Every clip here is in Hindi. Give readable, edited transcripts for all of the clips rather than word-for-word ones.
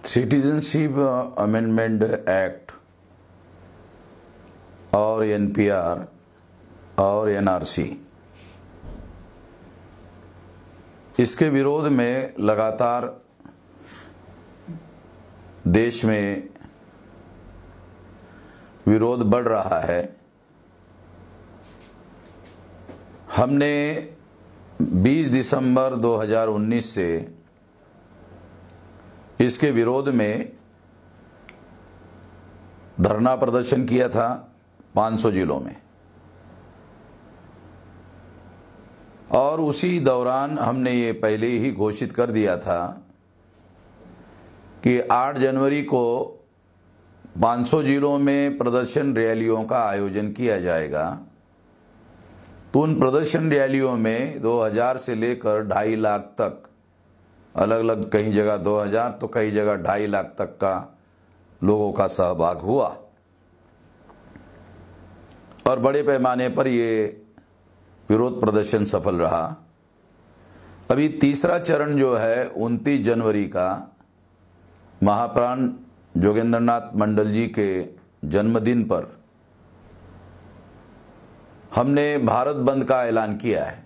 सिटीजनशिप अमेंडमेंट एक्ट और एनपीआर और एनआरसी, इसके विरोध में लगातार देश में विरोध बढ़ रहा है। हमने 20 दिसंबर 2019 से इसके विरोध में धरना प्रदर्शन किया था 500 जिलों में, और उसी दौरान हमने ये पहले ही घोषित कर दिया था कि 8 जनवरी को 500 जिलों में प्रदर्शन रैलियों का आयोजन किया जाएगा। तो उन प्रदर्शन रैलियों में 2000 से लेकर 2.5 लाख तक, अलग अलग कई जगह 2000 तो कई जगह 2.5 लाख तक का लोगों का सहभाग हुआ, और बड़े पैमाने पर ये विरोध प्रदर्शन सफल रहा। अभी तीसरा चरण जो है 29 जनवरी का महाप्राण जोगेंद्रनाथ मंडल जी के जन्मदिन पर हमने भारत बंद का ऐलान किया है।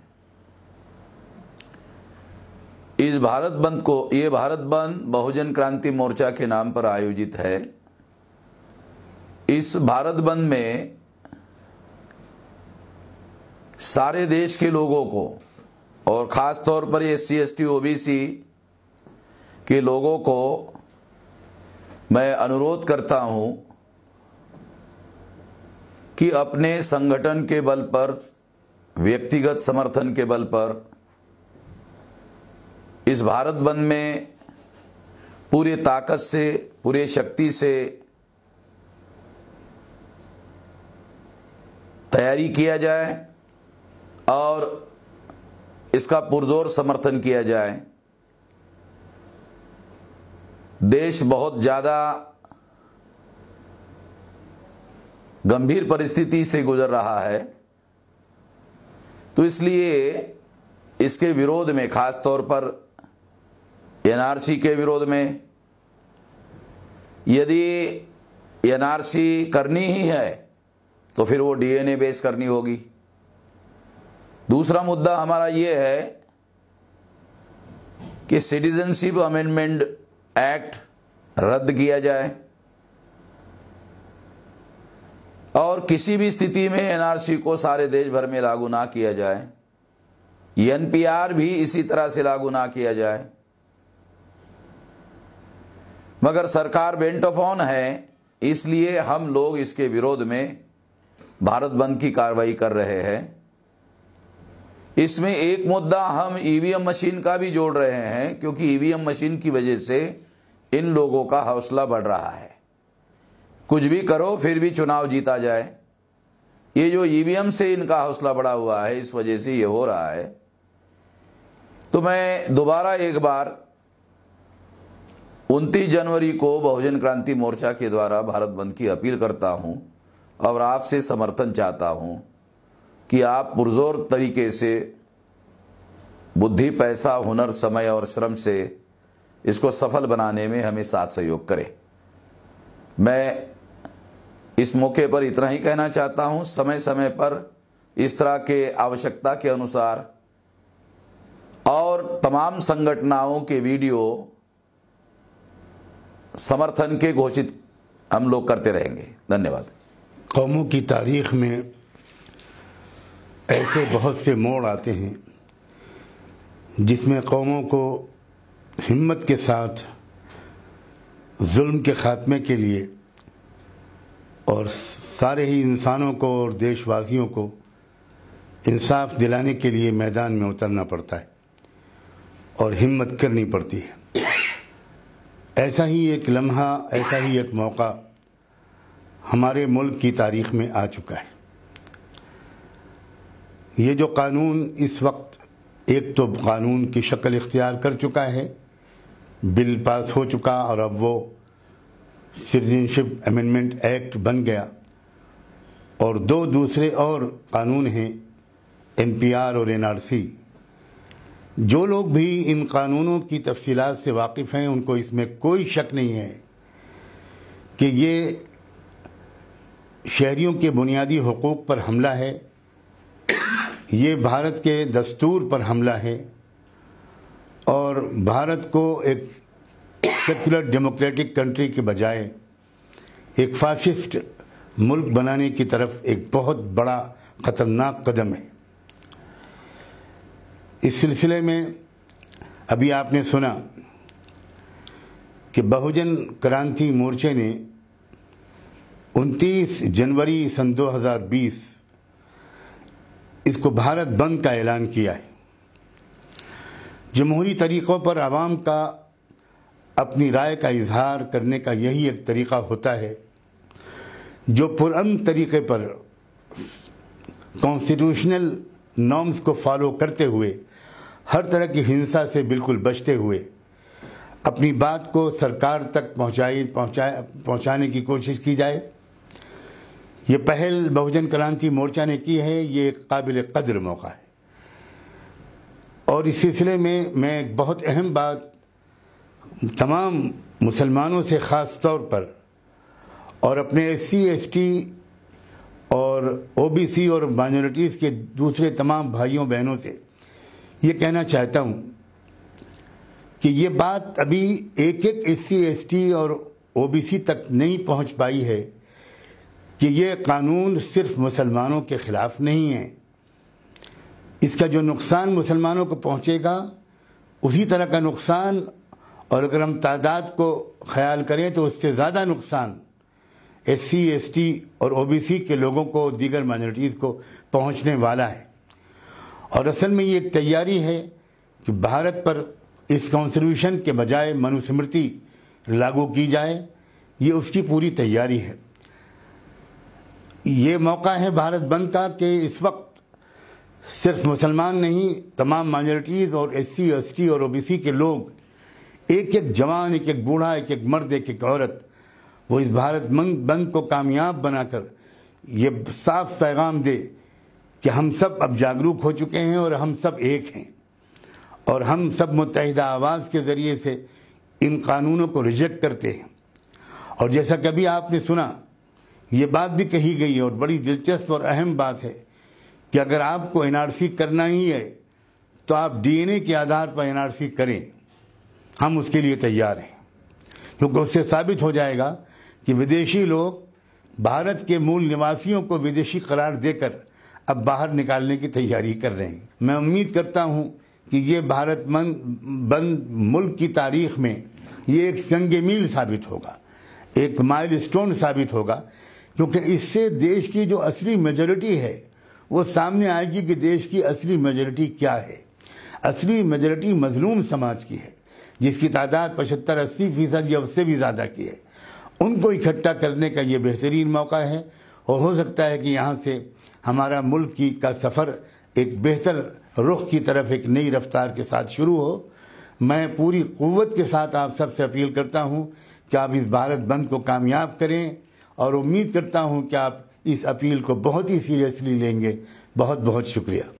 ये भारत बंद बहुजन क्रांति मोर्चा के नाम पर आयोजित है। इस भारत बंद में सारे देश के लोगों को, और खास तौर पर SC ST OBC के लोगों को मैं अनुरोध करता हूं कि अपने संगठन के बल पर, व्यक्तिगत समर्थन के बल पर इस भारत बंद में पूरे ताकत से, पूरे शक्ति से तैयारी किया जाए और इसका पुरजोर समर्थन किया जाए। देश बहुत ज्यादा गंभीर परिस्थिति से गुजर रहा है, तो इसलिए इसके विरोध में, खास तौर पर एनआरसी के विरोध में, यदि एनआरसी करनी ही है तो फिर वो DNA बेस करनी होगी। दूसरा मुद्दा हमारा ये है कि सिटीजनशिप अमेंडमेंट एक्ट रद्द किया जाए और किसी भी स्थिति में एनआरसी को सारे देश भर में लागू ना किया जाए। एनपीआर भी इसी तरह से लागू ना किया जाए। मगर सरकार बेंट ऑफ ऑन है, इसलिए हम लोग इसके विरोध में भारत बंद की कार्रवाई कर रहे हैं। इसमें एक मुद्दा हम ईवीएम मशीन का भी जोड़ रहे हैं, क्योंकि ईवीएम मशीन की वजह से इन लोगों का हौसला बढ़ रहा है। कुछ भी करो फिर भी चुनाव जीता जाए, ये जो ईवीएम से इनका हौसला बढ़ा हुआ है, इस वजह से ये हो रहा है। तो मैं दोबारा एक बार 29 जनवरी को बहुजन क्रांति मोर्चा के द्वारा भारत बंद की अपील करता हूं और आपसे समर्थन चाहता हूं कि आप पुरजोर तरीके से बुद्धि, पैसा, हुनर, समय और श्रम से इसको सफल बनाने में हमें साथ सहयोग करें। मैं इस मौके पर इतना ही कहना चाहता हूं, समय समय पर इस तरह के आवश्यकता के अनुसार और तमाम संगठनों के वीडियो समर्थन के घोषित हम लोग करते रहेंगे। धन्यवाद। कौमों की तारीख में ऐसे बहुत से मोड़ आते हैं जिसमें कौमों को हिम्मत के साथ जुल्म के खात्मे के लिए और सारे ही इंसानों को और देशवासियों को इंसाफ दिलाने के लिए मैदान में उतरना पड़ता है और हिम्मत करनी पड़ती है। ऐसा ही एक लम्हा, ऐसा ही एक मौका हमारे मुल्क की तारीख में आ चुका है। ये जो कानून इस वक्त एक तो कानून की शक्ल इख्तियार कर चुका है, बिल पास हो चुका और अब वो सिटीजनशिप अमेंडमेंट एक्ट बन गया, और दो दूसरे और कानून हैं एनपीआर और एनआरसी। जो लोग भी इन कानूनों की तफसीलात से वाकिफ़ हैं उनको इसमें कोई शक नहीं है कि ये शहरियों के बुनियादी हुकूक पर हमला है, ये भारत के दस्तूर पर हमला है और भारत को एक सेक्युलर डेमोक्रेटिक कंट्री के बजाय एक फाशिस्ट मुल्क बनाने की तरफ एक बहुत बड़ा ख़तरनाक कदम है। इस सिलसिले में अभी आपने सुना कि बहुजन क्रांति मोर्चे ने 29 जनवरी सन 2020 इसको भारत बंद का ऐलान किया है। जमहूरी तरीक़ों पर आवाम का अपनी राय का इजहार करने का यही एक तरीक़ा होता है जो पुरअमन तरीक़े पर कॉन्स्टिट्यूशनल नॉर्म्स को फॉलो करते हुए हर तरह की हिंसा से बिल्कुल बचते हुए अपनी बात को सरकार तक पहुंचाने की कोशिश की जाए। ये पहल बहुजन क्रांति मोर्चा ने की है, ये एक काबिल कद्र मौका है। और इस सिलसिले में मैं एक बहुत अहम बात तमाम मुसलमानों से ख़ास तौर पर और अपने SC ST और OBC और माइनॉरिटीज़ के दूसरे तमाम भाइयों बहनों से ये कहना चाहता हूँ कि ये बात अभी एक SC ST और OBC तक नहीं पहुँच पाई है कि ये कानून सिर्फ मुसलमानों के ख़िलाफ़ नहीं है। इसका जो नुकसान मुसलमानों को पहुँचेगा उसी तरह का नुकसान, और अगर हम तादाद को ख्याल करें तो उससे ज़्यादा नुकसान SC ST और OBC के लोगों को, दीगर माइनॉरिटीज़ को पहुंचने वाला है। और असल में ये एक तैयारी है कि भारत पर इस कॉन्स्टिट्यूशन के बजाय मनुस्मृति लागू की जाए, ये उसकी पूरी तैयारी है। ये मौका है भारत बंद का कि इस वक्त सिर्फ मुसलमान नहीं, तमाम माइनॉरिटीज़ और SC ST और OBC के लोग, एक एक जवान, एक एक बूढ़ा, एक एक मर्द, एक एक औरत, वो इस भारत बंद को कामयाब बनाकर ये साफ पैगाम दे कि हम सब अब जागरूक हो चुके हैं और हम सब एक हैं और हम सब मुत्तहिदा आवाज़ के ज़रिए से इन कानूनों को रिजेक्ट करते हैं। और जैसा कि अभी आपने सुना, ये बात भी कही गई है और बड़ी दिलचस्प और अहम बात है कि अगर आपको NRC करना ही है तो आप DNA के आधार पर NRC करें, हम उसके लिए तैयार हैं, क्योंकि उससे साबित हो जाएगा कि विदेशी लोग भारत के मूल निवासियों को विदेशी करार देकर अब बाहर निकालने की तैयारी कर रहे हैं। मैं उम्मीद करता हूं कि ये भारत बंद मुल्क की तारीख में ये एक संग मील साबित होगा, एक माइलस्टोन साबित होगा, क्योंकि इससे देश की जो असली मेजॉरिटी है वो सामने आएगी कि देश की असली मेजॉरिटी क्या है। असली मेजॉरिटी मजलूम समाज की है, जिसकी तादाद 75-80% या उससे भी ज़्यादा की है। उनको इकट्ठा करने का ये बेहतरीन मौका है और हो सकता है कि यहाँ से हमारा मुल्क का सफ़र एक बेहतर रुख की तरफ एक नई रफ्तार के साथ शुरू हो। मैं पूरी क़ुव्वत के साथ आप सबसे अपील करता हूँ कि आप इस भारत बंद को कामयाब करें और उम्मीद करता हूँ कि आप इस अपील को बहुत ही सीरियसली लेंगे। बहुत बहुत शुक्रिया।